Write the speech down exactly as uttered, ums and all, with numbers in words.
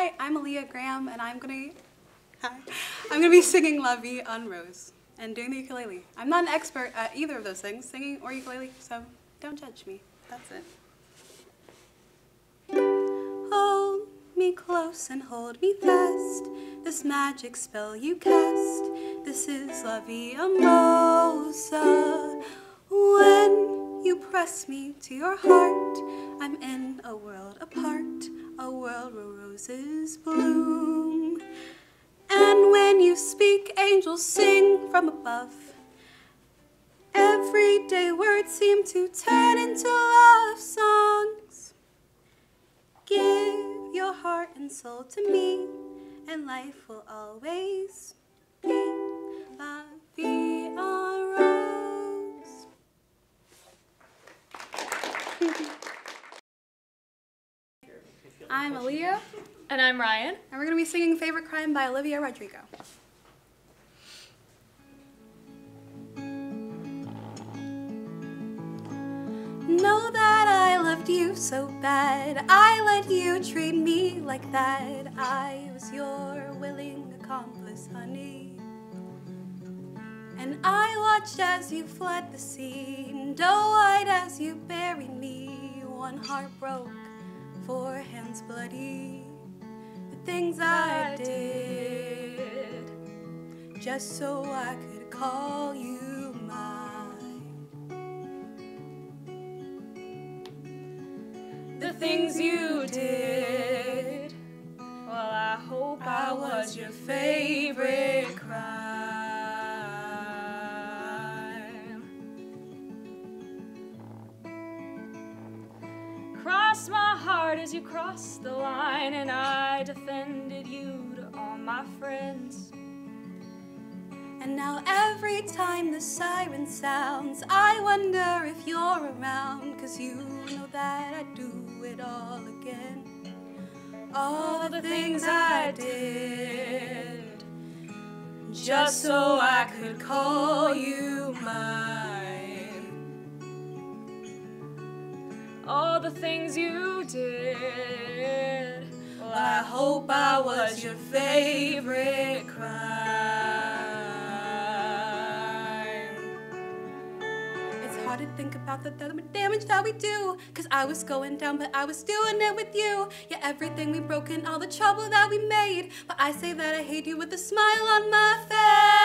Hi, I'm Aliyah Graham, and I'm gonna hi. I'm gonna be singing La Vie en Rose and doing the ukulele. I'm not an expert at either of those things, singing or ukulele, so don't judge me. That's it. Hold me close and hold me fast. This magic spell you cast. This is La Vie en Rose. When you press me to your heart, I'm in a world apart, a world where roses bloom. And when you speak, angels sing from above. Everyday words seem to turn into love songs. Give your heart and soul to me, and life will always be La Vie en Rose. I'm Aliyah. And I'm Ryan. And we're going to be singing Favorite Crime by Olivia Rodrigo. Know that I loved you so bad, I let you treat me like that. I was your willing accomplice, honey. And I watched as you fled the scene, doe-eyed as you buried me. One heart broke, four hands bloody. The things I did, just so I could call you mine. The things you did, well, I hope I was your favorite crime. Crossed my heart as you crossed the line, and I defended you to all my friends. And now every time the siren sounds, I wonder if you're around, 'cause you know that I'd do it all again. All the things I did, just so I could call you mine. All the things you did, Well, I hope I was your favorite crime. It's hard to think about the damage that we do, 'cause I was going down, but I was doing it with you. Yeah, everything we broke and all the trouble that we made, but I say that I hate you with a smile on my face.